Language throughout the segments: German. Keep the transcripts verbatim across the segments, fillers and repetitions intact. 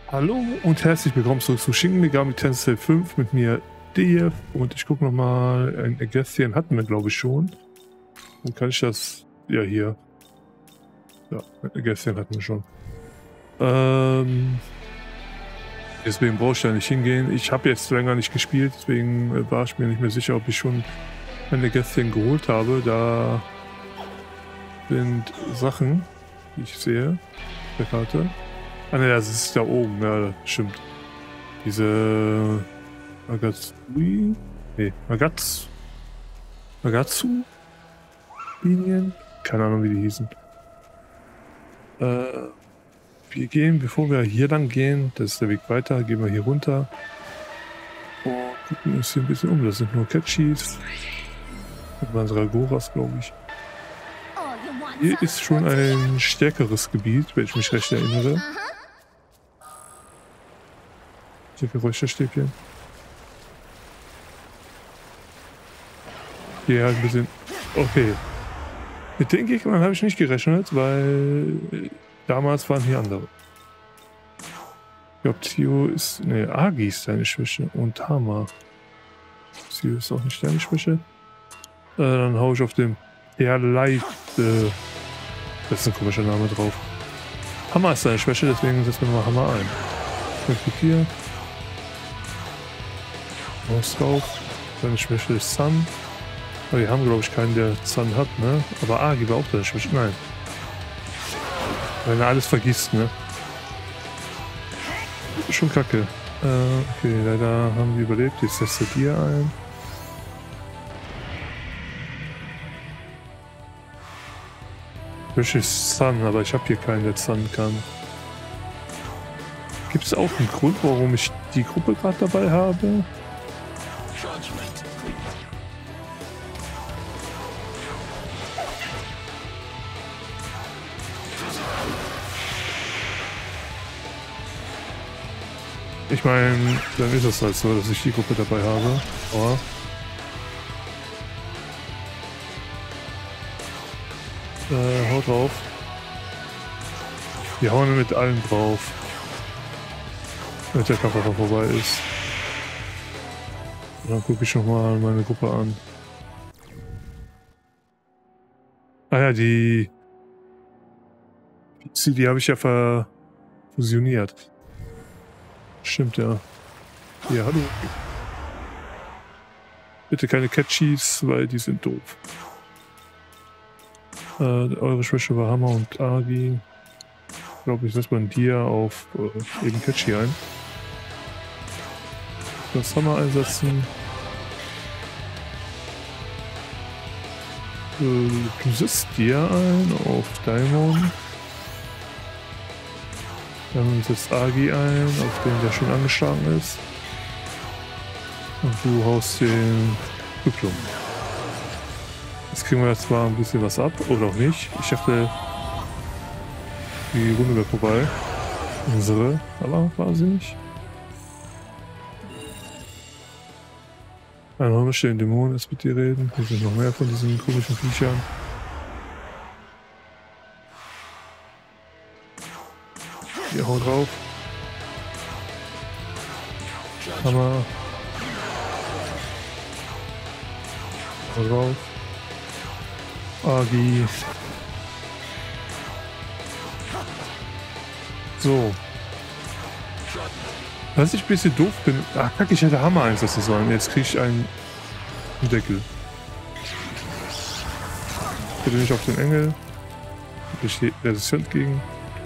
Hallo und herzlich willkommen zurück zu Shin Megami Tensei fünf mit mir, D F, und ich gucke nochmal, ein Agathian hatten wir glaube ich schon. Und kann ich das, ja hier, ja, ein Agathian hatten wir schon. Ähm, deswegen brauche ich da nicht hingehen. Ich habe jetzt länger nicht gespielt, deswegen war ich mir nicht mehr sicher, ob ich schon ein Agathian geholt habe. Da sind Sachen, die ich sehe, auf der Karte. Ah ne, das ist da oben, ja, das stimmt. Diese Magatsui? Ne, Magatsu. Magatsu? Linien? Keine Ahnung, wie die hießen. Äh, wir gehen, bevor wir hier lang gehen, das ist der Weg weiter, gehen wir hier runter. Und gucken uns hier ein bisschen um. Das sind nur Catchies. Und waren Dragoras, glaube ich. Hier ist schon ein stärkeres Gebiet, wenn ich mich recht erinnere. Hier Räucherstäbchen. Hier halt ein bisschen. Okay. Mit den Gegnern habe ich nicht gerechnet, weil damals waren hier andere. Ich glaube, Tio ist. Ne, Agi ist deine Schwäche. Und Hama. Tio ist auch nicht deine Schwäche. Äh, dann hau ich auf den Perleit. Äh, das ist ein komischer Name drauf. Hammer ist deine Schwäche, deswegen setzen wir mal Hammer ein. Hier. Raus drauf. Seine Schwäche ist Sun. Aber wir haben, glaube ich, keinen, der Sun hat, ne? Aber Agi war auch deine Schwäche. Nein. Wenn er alles vergisst, ne? Schon kacke. Äh, okay, leider haben wir überlebt. Jetzt setzt er dir ein. Schwäche ist Sun, aber ich habe hier keinen, der Sun kann. Gibt es auch einen Grund, warum ich die Gruppe gerade dabei habe? Ich meine, dann ist es halt so, dass ich die Gruppe dabei habe. Aber äh, haut drauf. Wir hauen mit allen drauf. Wenn der Kampf einfach vorbei ist. Und dann gucke ich nochmal meine Gruppe an. Ah ja, die... Die, die habe ich ja verfusioniert. Stimmt, ja. Ja, hallo. Bitte keine Catchies, weil die sind doof. Äh, eure Schwäche war Hammer und Agi. Ich glaube, ich setze mal dir auf äh, eben Catchy ein. Das Hammer einsetzen. Äh, du setzt dir ein auf Daimon. Dann setzt Agi ein, auf den der schon angeschlagen ist. Und du haust den Kühlung. Jetzt kriegen wir zwar ein bisschen was ab, oder auch nicht. Ich dachte, die Runde wäre vorbei. Unsere, aber war sie nicht. Ein Hornisch, den Dämonen ist mit dir reden. Hier sind noch mehr von diesen komischen Viechern. Hier, hau drauf. Hammer. Hau drauf. Agi. So. Was ich ein bisschen doof bin. Ach, kacke, ich hätte Hammer einsetzen sollen. Jetzt kriege ich einen Deckel. Bitte nicht auf den Engel. Ich stehe resistent gegen.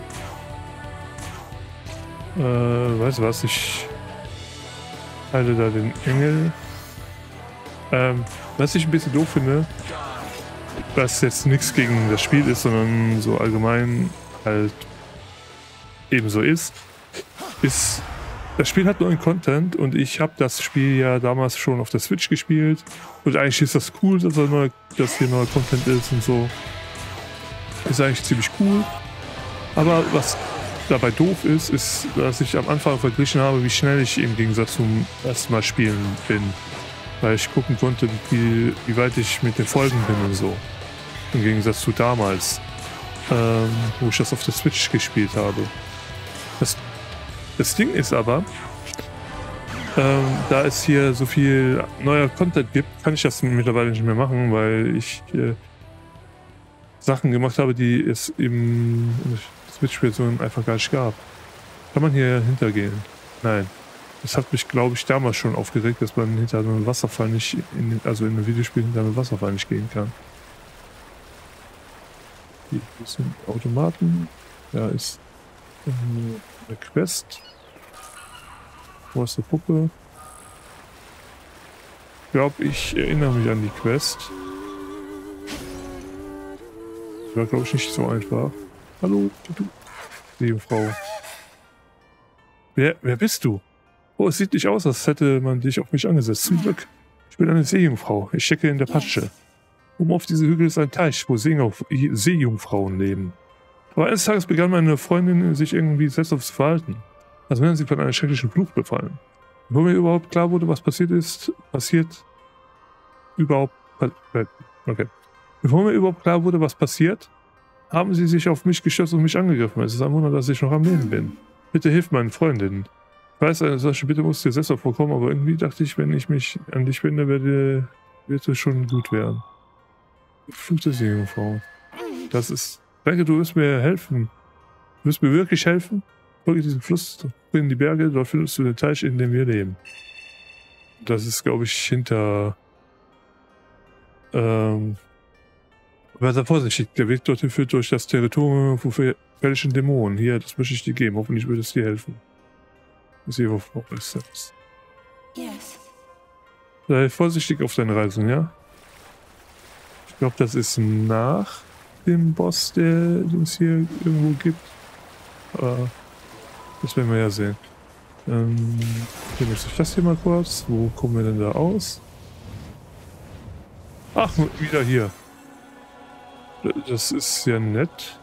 Äh, weißt du was? Ich halte da den Engel. Ähm, was ich ein bisschen doof finde, was jetzt nichts gegen das Spiel ist, sondern so allgemein halt ebenso ist, ist, das Spiel hat neuen Content und ich habe das Spiel ja damals schon auf der Switch gespielt und eigentlich ist das cool, dass, er neu, dass hier neuer Content ist und so. Ist eigentlich ziemlich cool. Aber was dabei doof ist, ist, dass ich am Anfang verglichen habe, wie schnell ich im Gegensatz zum ersten Mal spielen bin. Weil ich gucken konnte, wie, viel, wie weit ich mit den Folgen bin und so. Im Gegensatz zu damals, ähm, wo ich das auf der Switch gespielt habe. Das Das Ding ist aber, ähm, da es hier so viel neuer Content gibt, kann ich das mittlerweile nicht mehr machen, weil ich äh, Sachen gemacht habe, die es im Switch-Version einfach gar nicht gab. Kann man hier hintergehen? Nein. Das hat mich, glaube ich, damals schon aufgeregt, dass man hinter einem Wasserfall nicht, in, also in einem Videospiel hinter einem Wasserfall nicht gehen kann. Hier sind Automaten. Da ist eine Quest. Wo ist eine Puppe? Ich glaube, ich erinnere mich an die Quest. War, glaube ich, nicht so einfach. Hallo, du, liebe Frau. Wer, wer bist du? Oh, es sieht nicht aus, als hätte man dich auf mich angesetzt. Zum Glück. Ich bin eine Seejungfrau. Ich stecke in der Patsche. Oben auf diese Hügel ist ein Teich, wo Seejungfrauen leben. Aber eines Tages begann meine Freundin, sich irgendwie selbstlos zu verhalten. Als wären sie von einer schrecklichen Flucht befallen. Bevor mir überhaupt klar wurde, was passiert ist, passiert überhaupt... Okay. Bevor mir überhaupt klar wurde, was passiert, haben sie sich auf mich gestürzt und mich angegriffen. Es ist ein Wunder, dass ich noch am Leben bin. Bitte hilf meinen Freundinnen. Ich weiß, eine solche Bitte muss dir selbst auch vorkommen, aber irgendwie dachte ich, wenn ich mich an dich wende, werde, wird es schon gut werden. Flucht der Seejungfrau. Das ist... Danke, du wirst mir helfen. Du wirst mir wirklich helfen? Folge diesen Fluss in die Berge, dort findest du den Teich, in dem wir leben. Das ist, glaube ich, hinter... Ähm... Aber sei vorsichtig, der Weg dorthin führt durch das Territorium von gefährlichen Dämonen. Hier, das möchte ich dir geben. Hoffentlich würde es dir helfen. Seejungfrau ist selbst. Yes. Sei vorsichtig auf deine Reisen, ja? Ich glaube, das ist nach dem Boss, der es hier irgendwo gibt. Aber das werden wir ja sehen. Ähm, hier nutze ich das hier mal kurz. Wo kommen wir denn da aus? Ach, wieder hier. Das ist ja nett.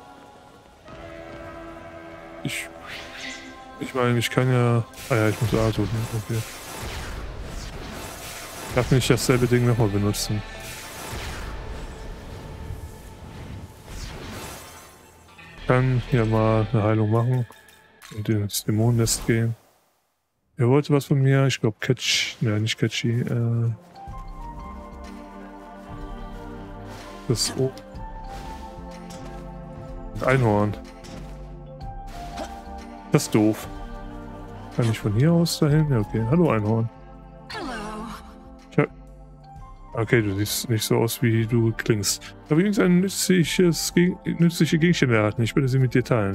Ich... Ich meine, ich kann ja... Ah ja, ich muss A drücken. Okay. Ich darf nicht dasselbe Ding nochmal benutzen. Ich kann hier mal eine Heilung machen und ins Dämonennest gehen. Er wollte was von mir. Ich glaube Catch... Ne, nicht Catchy. Äh, das O... Einhorn. Das ist doof. Kann ich von hier aus dahin? Ja, okay. Hallo Einhorn. Ja. Okay, du siehst nicht so aus, wie du klingst. Aber übrigens ein nützliches, nützliche Gegenstände erhalten. Ich würde sie mit dir teilen.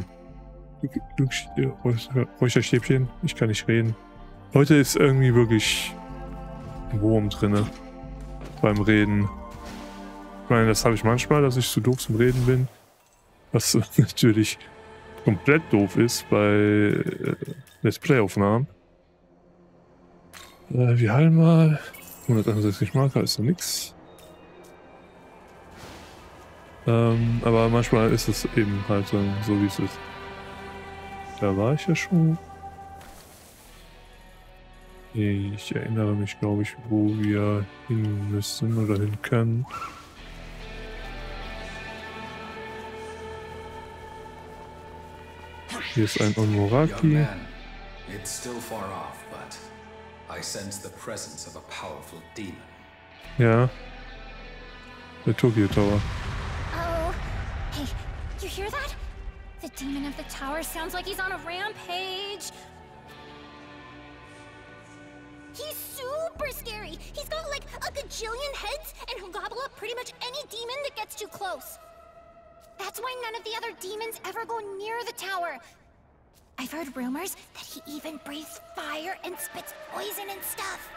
Räucherstäbchen. Ich kann nicht reden. Heute ist irgendwie wirklich ein Wurm drinne. Beim Reden. Ich meine, das habe ich manchmal, dass ich zu doof zum Reden bin. Was natürlich komplett doof ist bei äh, Let's Play-Aufnahmen. Äh, wir heilen mal. hunderteinundsechzig Marker ist ja nix. Ähm, aber manchmal ist es eben halt so, so wie es ist. Da war ich ja schon. Ich erinnere mich, glaube ich, wo wir hin müssen oder hin können. Hier ist ein Onmoraki. Ja. Der Tokyo Tower. Oh, hey, you hear that? The demon of the tower sounds like he's on a rampage. He's super scary. He's got like a gajillion heads and he'll gobble up pretty much any demon that gets too close. That's why none of the other demons ever go near the tower. I've heard rumors that he even breathes fire and spits poison and stuff.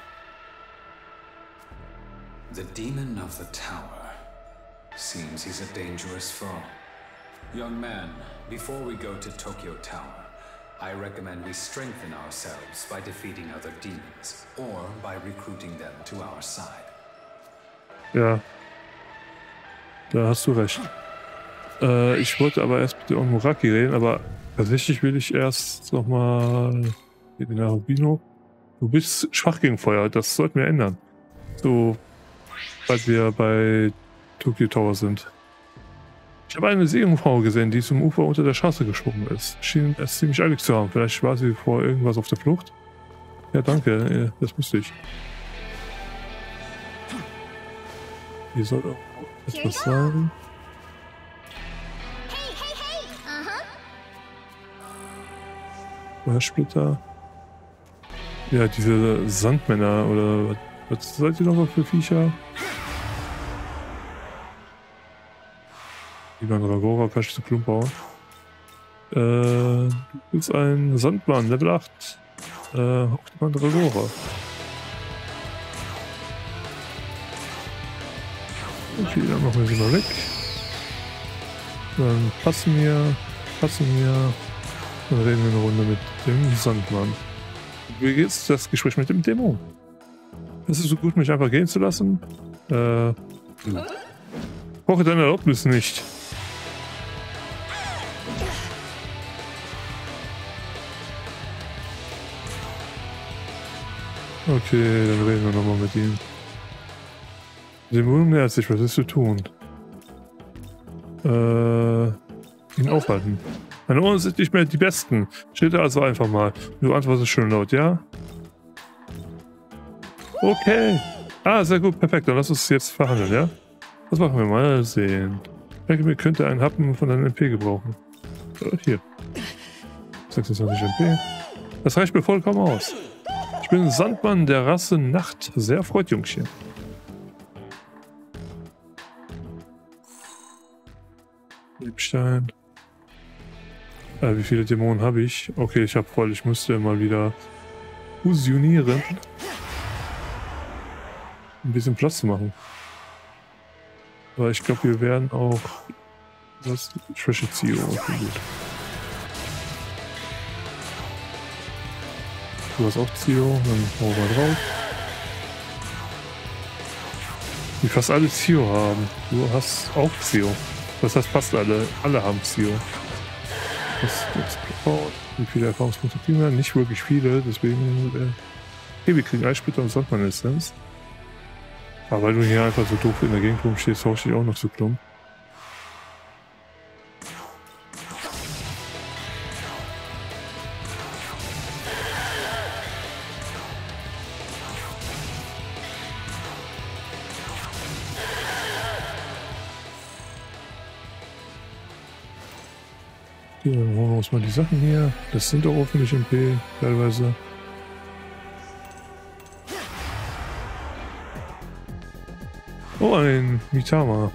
The demon of the tower. Seems he's a dangerous foe. Young man, before we go to Tokyo Tower, I recommend we strengthen ourselves by defeating other demons, or by recruiting them to our side. Ja. Da hast du recht. Äh, ich wollte aber erst mit der Onmoraki reden, aber tatsächlich will ich erst nochmal den Rubino. Du bist schwach gegen Feuer, das sollten wir ändern. So, weil wir bei Tokyo Tower sind. Ich habe eine Seejungfrau gesehen, die zum Ufer unter der Straße geschwommen ist. Schien es ziemlich eilig zu haben. Vielleicht war sie vor irgendwas auf der Flucht. Ja, danke. Das wusste ich. Hier soll auch etwas sein. Hey, hey, hey! Uh-huh. Feuersplitter. Ja, diese Sandmänner oder was seid ihr nochmal für Viecher? Die Mandragora kann ich zu Klump bauen. Äh, du bist ein Sandmann, Level acht. Äh, auf die Mandragora. Okay, dann machen wir sie mal weg. Dann passen wir, passen wir. Dann reden wir eine Runde mit dem Sandmann. Wie geht's das Gespräch mit dem Dämon? Es ist so gut, mich einfach gehen zu lassen. Äh, brauche deine Erlaubnis nicht. Okay, dann reden wir nochmal mit ihm. Dämon nähert sich, was ist zu tun? Äh, ihn aufhalten. Meine Ohren sind nicht mehr die besten. Steht da also einfach mal. Du antwortest schön laut, ja? Okay. Ah, sehr gut, perfekt. Dann lass uns jetzt verhandeln, ja? Das machen wir mal sehen. Ich denke, mir könnte einen Happen von einem M P gebrauchen. Äh, hier. sechsundzwanzig M P. Das reicht mir vollkommen aus. Ich bin Sandmann der Rasse Nacht. Sehr freut, Jungchen. Liebstein. Äh, wie viele Dämonen habe ich? Okay, ich habe voll. Ich müsste mal wieder fusionieren. Ein bisschen Platz zu machen. Aber ich glaube, wir werden auch... Was? Schwäche Zio. Okay, gut. Du hast auch Zio, dann hauen wir drauf. Die fast alle Zio haben. Du hast auch Zio. Das heißt, fast alle. Alle haben Zio. Das ist gebaut. Wie viele Erfahrungspunkte kriegen wir? Nicht wirklich viele, deswegen. Äh, hey, wir kriegen Eissplitter und Sandmann-Essenz. Aber weil du hier einfach so doof in der Gegend rumstehst, tausch ich auch noch zu Klump. Okay, dann holen wir uns mal die Sachen hier. Das sind doch hoffentlich M P teilweise. Oh, ein Mitama.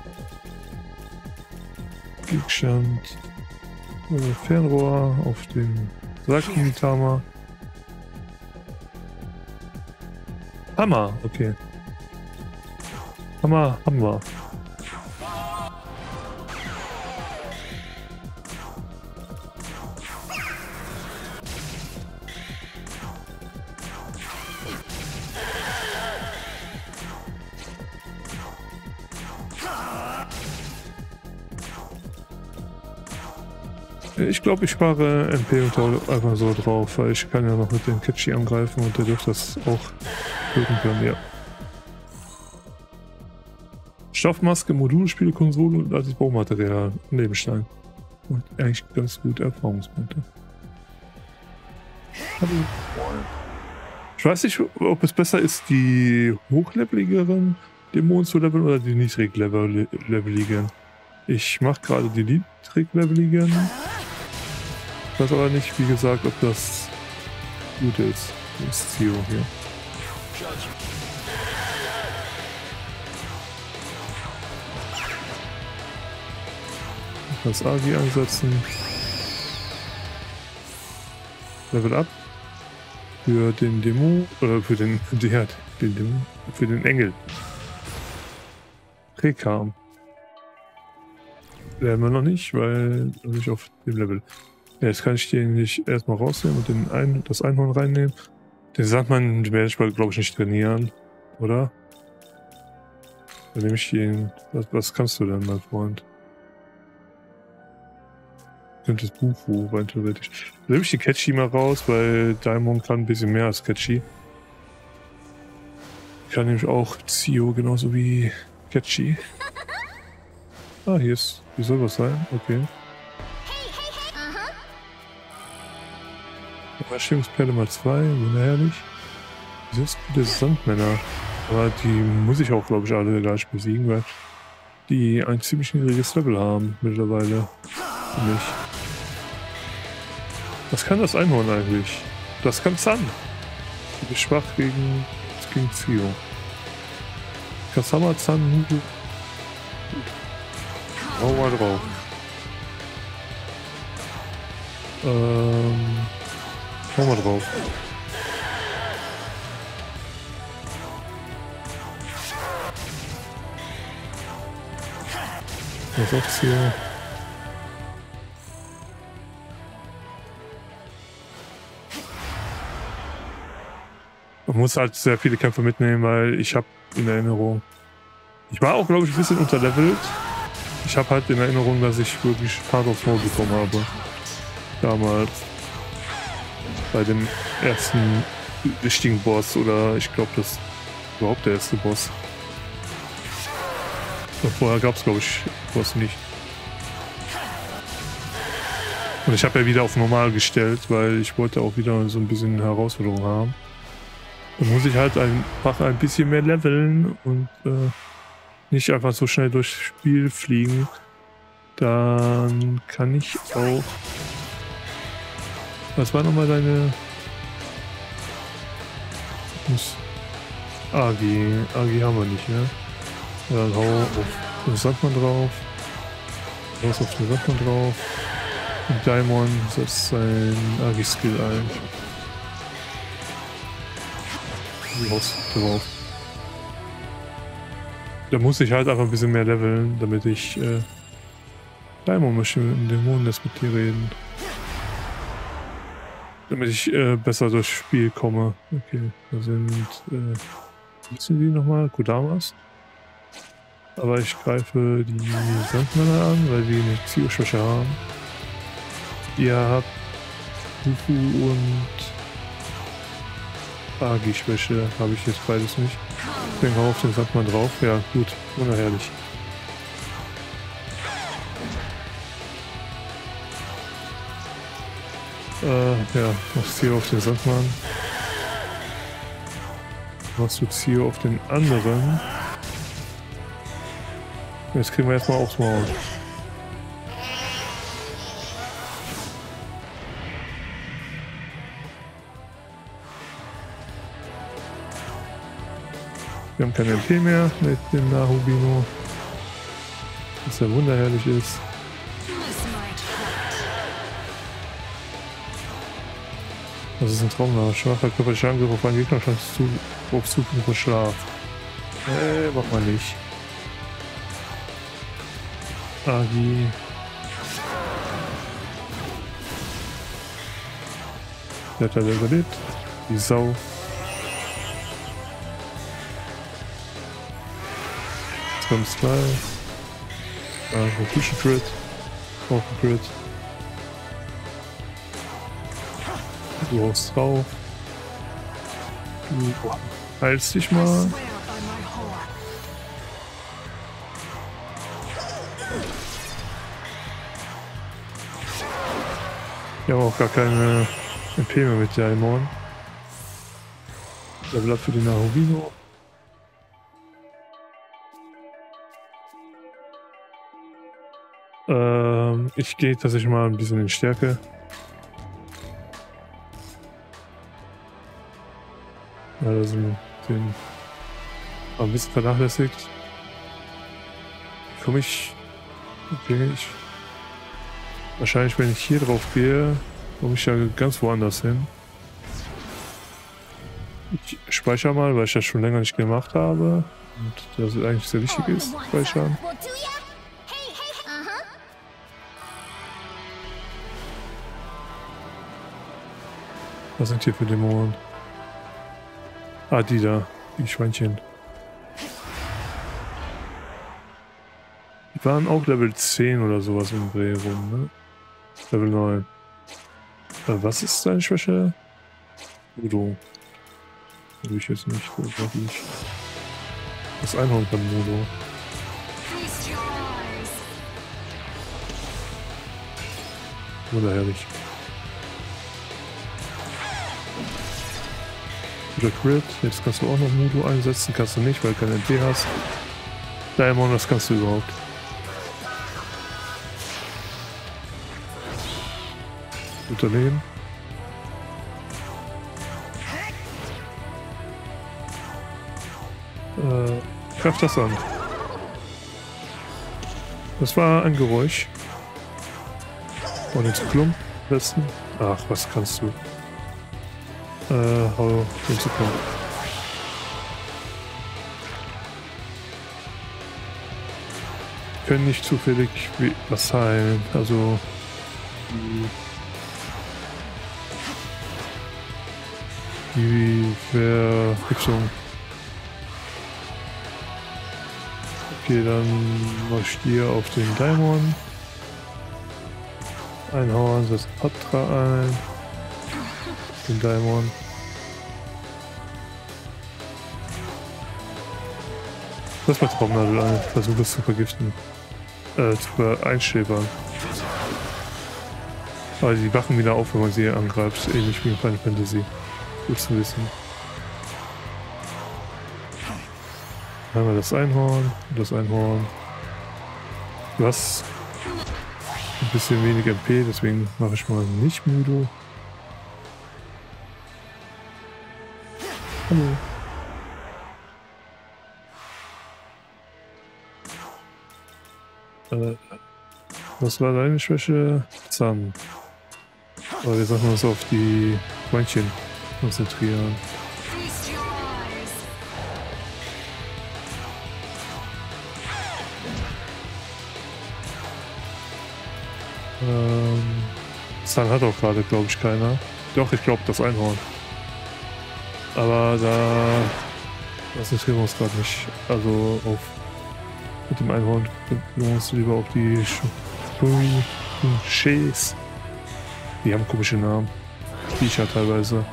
Gegenstand. Äh, Fernrohr auf dem Sack Mitama. Hammer, okay. Hammer, Hammer. Ich glaube, ich spare M P und hau einfach so drauf, weil ich kann ja noch mit dem Catchy angreifen und der dürfte das auch töten können, ja. Stoffmaske, Modulspiele, Konsole und altes Baumaterial, Nebenstein. Und eigentlich ganz gut Erfahrungspunkte. Ich weiß nicht, ob es besser ist, die hochleveligeren Dämonen zu leveln oder die niedrigleveligen. Ich mache gerade die niedrigleveligen. Ich weiß aber nicht, wie gesagt, ob das gut ist. Das Zio hier. Das Agi einsetzen. Level up. Für den Demo, oder für den, der, den Demo, für den Engel. Rekam. Lernen wir noch nicht, weil noch nicht auf dem Level. Ja, jetzt kann ich den nicht erstmal rausnehmen und den ein, das Einhorn reinnehmen. Den sagt man, werde ich glaube ich nicht trainieren, oder? Dann nehme ich den. Was, was kannst du denn, mein Freund? Könnte das Buch rein theoretisch. Dann nehme ich die Catchy mal raus, weil Diamond kann ein bisschen mehr als Catchy. Ich kann nämlich auch Zio genauso wie Catchy. Ah, hier ist. Hier soll was sein. Okay. Hey, hey, hey. Uh-huh. Überraschungsperle mal zwei. Wunderherrlich. Sehr viele Sandmänner. Aber die muss ich auch, glaube ich, alle gar nicht besiegen, weil die ein ziemlich niedriges Level haben mittlerweile. Für mich. Was kann das Einhorn eigentlich? Das kann Zan. Du bist schwach gegen, gegen Zio. Kasama, Zan, Mudo. Hau mal drauf. Ähm. Hau mal drauf. Was sagt's hier? Man muss halt sehr viele Kämpfe mitnehmen, weil ich habe in Erinnerung. Ich war auch, glaube ich, ein bisschen unterlevelt. Ich habe halt in Erinnerung, dass ich wirklich Hard of No bekommen habe. Damals. Bei dem ersten richtigen Boss, oder ich glaube, das ist überhaupt der erste Boss. Und vorher gab es, glaube ich, Boss nicht. Und ich habe ja wieder auf normal gestellt, weil ich wollte auch wieder so ein bisschen Herausforderung haben. Dann muss ich halt einfach ein bisschen mehr leveln und äh, nicht einfach so schnell durchs Spiel fliegen. Dann kann ich auch... Was war nochmal deine... Muss... Agi. Agi haben wir nicht, ne? Ja, dann hau auf den Sandmann drauf. Raus auf den Sandmann drauf. Und Daimon setzt sein Agi-Skill ein. Raus drauf. Da muss ich halt einfach ein bisschen mehr leveln, damit ich äh, Daimon möchte in den Dämonennest mit dir reden. Damit ich äh, besser durchs Spiel komme. Okay, da sind äh, was sind die nochmal? Kodamas. Aber ich greife die Sandmänner an, weil die eine Zio-Schwäche haben. Ihr habt Bufu und Agi-Schwäche, habe ich jetzt beides nicht. Deswegen hau auf den Sandmann drauf. Ja, gut, wunderherrlich. Äh, ja, machst Zio auf den Sandmann. Machst du Zio auf den anderen. Jetzt kriegen wir erstmal aufs Maul. Wir haben kein M P mehr mit dem Nahubino. Was ja wunderherrlich ist. Das ist ein Traum. Schwacher körperlicher Angriff auf einen Gegner scheint zu auf Zukunft und Schlaf. Äh, mach mal nicht. Agi. Der hat er überlebt. Die Sau. Jetzt kommt zwei. Ah, Rotation Crit. Auch ein Crit. Du haust drauf. Du heilst dich mal. Ich habe auch gar keine M P mehr mit Daimon. Level up für die Nahubino. Ähm, ich gehe tatsächlich mal ein bisschen in Stärke. Ja, da sind den ein bisschen vernachlässigt. Komme ich. Okay, ich. Wahrscheinlich, wenn ich hier drauf gehe, komme ich ja ganz woanders hin. Ich speichere mal, weil ich das schon länger nicht gemacht habe. Und das eigentlich sehr wichtig ist, speichern. Was sind hier für Dämonen? Ah, die da. Die Schweinchen. Die waren auch Level zehn oder sowas im Dreh rum, ne? Level neun. Äh, was ist deine Schwäche? Mudo. Will ich jetzt nicht, wirklich. Das Einhorn kann Mudo. Wunderherrlich. Guter Crit. Jetzt kannst du auch noch Mudo einsetzen. Kannst du nicht, weil du keine M P hast. Diamond, das kannst du überhaupt. Unternehmen. Äh, greif das an. Das war ein Geräusch. Und jetzt Klump. Besten. Ach, was kannst du? Äh, hau den zu Klump. Können nicht zufällig was heilen. Also. Die, die Verfixung. Okay, dann mach ich hier auf den Daimon. Einhauen, setzt Patra ein. Den Daimon. Lass mal Traumnadel ein. Versuch es zu vergiften. Äh, zu ver einschläfern. Aber die wachen wieder auf, wenn man sie angreift. Ähnlich wie in Final Fantasy. Gut zu wissen. Dann haben wir das Einhorn. Das Einhorn. Du hast ein bisschen wenig M P, deswegen mache ich mal nicht Mudo. Hallo. Äh, was war deine Schwäche? Zahn. Aber wir sollten uns auf die Beinchen konzentrieren. Ähm, Zahn hat auch gerade, glaube ich, keiner. Doch, ich glaube, das Einhorn. Aber da konzentrieren wir uns gerade nicht. Also auf mit dem Einhorn wir uns lieber auf die Schäs. Die haben komische Namen. Viecher teilweise.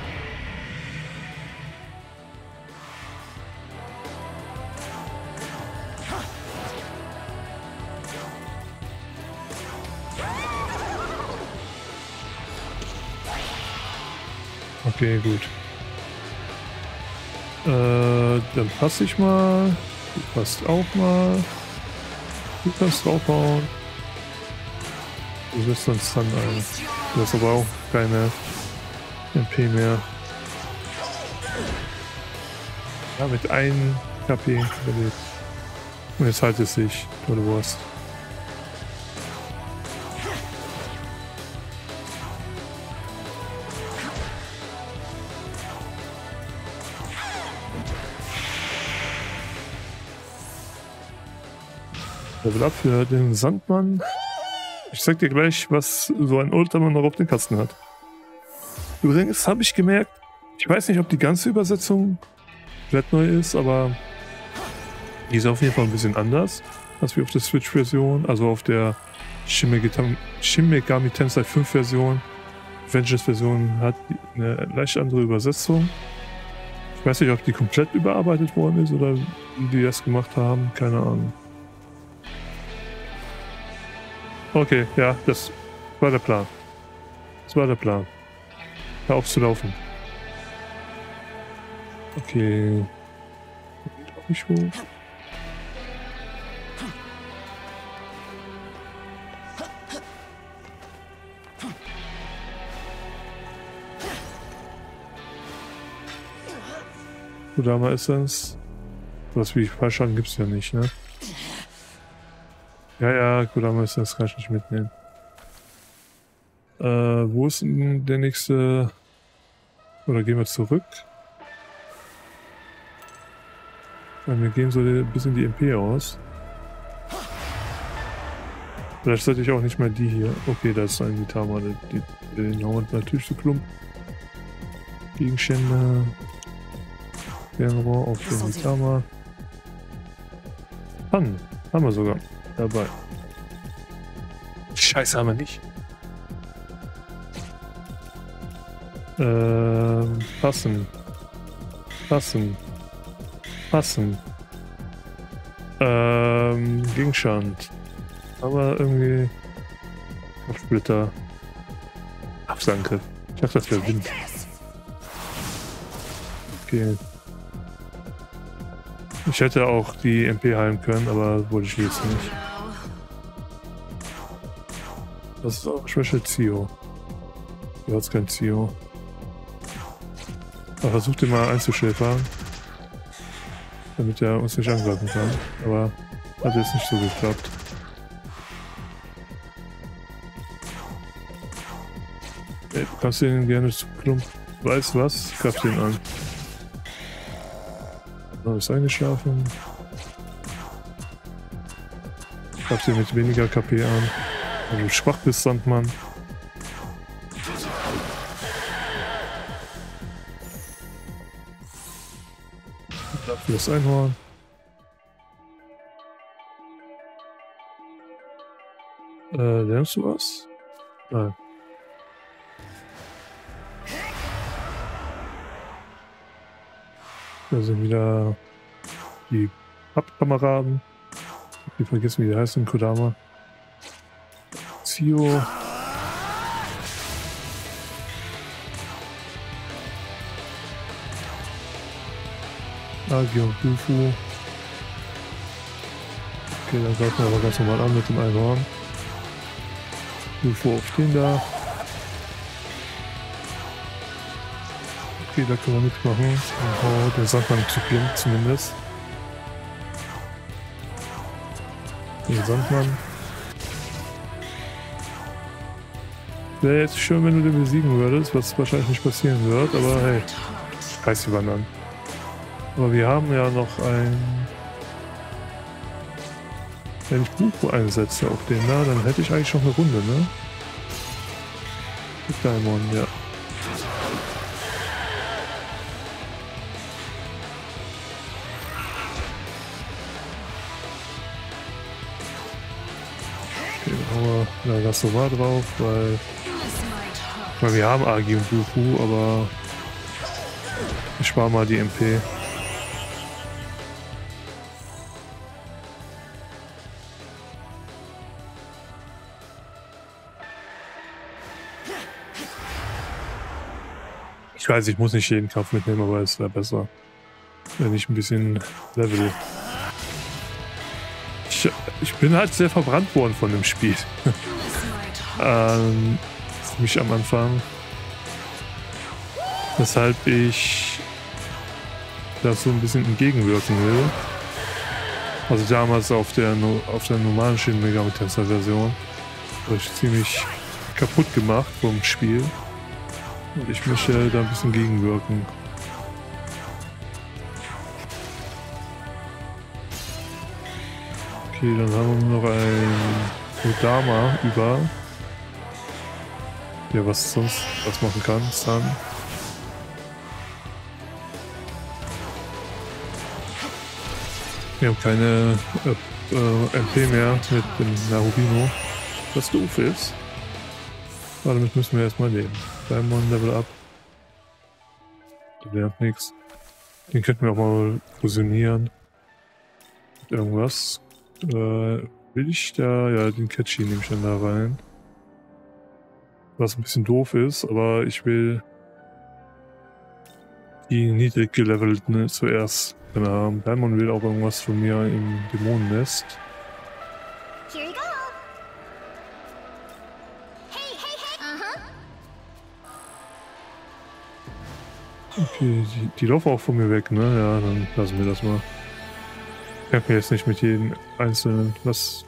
Okay, gut. Äh, dann passe ich mal. Du passt auch mal. Du kannst draufhauen. Du wirst dann Stun ein. Du hast aber auch keine M P mehr. Ja, mit einem K P überlebt. Und jetzt halt es sich, tolle Wurst. Level up für den Sandmann. Ich zeig dir gleich, was so ein Oldtimer noch auf den Kasten hat. Übrigens habe ich gemerkt, ich weiß nicht, ob die ganze Übersetzung komplett neu ist, aber die ist auf jeden Fall ein bisschen anders als wie auf der Switch-Version, also auf der Shin Megami Tensei fünf Version. Vengeance-Version hat eine leicht andere Übersetzung. Ich weiß nicht, ob die komplett überarbeitet worden ist oder wie die das gemacht haben, keine Ahnung. Okay, ja, das war der Plan. Das war der Plan. Hör auf zu laufen. Okay. Ich hoch. Kodama Essence. Was wie Fallschaden gibt es ja nicht, ne? Ja, ja, Kodama Essence kann ich nicht mitnehmen. Äh, wo ist denn der nächste? Oder gehen wir zurück? Weil wir gehen so ein bisschen die M P aus. Vielleicht sollte ich auch nicht mal die hier. Okay, da ist ein Vitama, die, den hauen wir natürlich so Klump. Gegenstände. Fernrohr auf den Vitama. Pannen. Haben wir sogar dabei. Scheiße, haben wir nicht. Ähm, passen. Passen. Passen. Ähm, Gegenstand. Aber irgendwie Splitter. Luftangriff. Ich dachte, das wäre Wind. Okay. Ich hätte auch die M P heilen können, aber wollte ich jetzt nicht. Das ist auch Schwäche Zio. Du hast kein Zio. Aber versuch den mal einzuschläfern. Damit er uns nicht angreifen kann. Aber hat jetzt nicht so geklappt. Ey, du kannst den gerne zu plump. Weißt was? Ich greif den an. Oh, ist eingeschlafen. Ich greif den mit weniger K P an. Weil du schwach bist, Sandmann. Dafür das Einhorn. Äh, lernst du was? Nein. Da sind wieder die Pappkameraden. Die vergessen, wie die heißen, Kodama. Zio. Agi und Bufu. Okay, dann greifen wir aber ganz normal an mit dem Einhorn. Bufu auf den da. Okay, da können wir nichts machen. Oh, der Sandmann zu plump zumindest. Den Sandmann. Wäre jetzt schön, wenn du den besiegen würdest, was wahrscheinlich nicht passieren wird, aber hey, reiß die Wand an. Aber wir haben ja noch ein... Wenn ich Bufu einsetze auf den da, dann hätte ich eigentlich schon eine Runde, ne? Mit Daimon, ja. Okay, dann hauen wir Nagasawa drauf, weil... Weil wir haben Agi und Bufu, aber... Ich spare mal die M P. Ich weiß, ich muss nicht jeden Kampf mitnehmen, aber es wäre besser, wenn ich ein bisschen level. Ich, ich bin halt sehr verbrannt worden von dem Spiel. ähm, für mich am Anfang. Weshalb ich das so ein bisschen entgegenwirken will. Also damals auf der, auf der normalen Shin Megami Tensei Version. Habe ich ziemlich kaputt gemacht vom Spiel. Und ich möchte da ein bisschen gegenwirken. Okay, dann haben wir noch ein Kodama über. Ja, was sonst was machen kann. Sun. Wir haben keine äh, äh, M P mehr mit dem Narubino. Was doof ist. Aber damit müssen wir erstmal leben. Diamond Level Up. Der lernt nichts. Den könnten wir auch mal fusionieren. Mit irgendwas. Äh, will ich da? Ja, den Catchy nehme ich dann da rein. Was ein bisschen doof ist, aber ich will die niedrig gelevelten zuerst drin haben. Diamond will auch irgendwas von mir im Dämonennest. Here you go. Hey, hey, hey. Uh-huh. Okay, die, die laufen auch von mir weg, ne? Ja, dann lassen wir das mal. Ich kann mir jetzt nicht mit jedem einzelnen. Was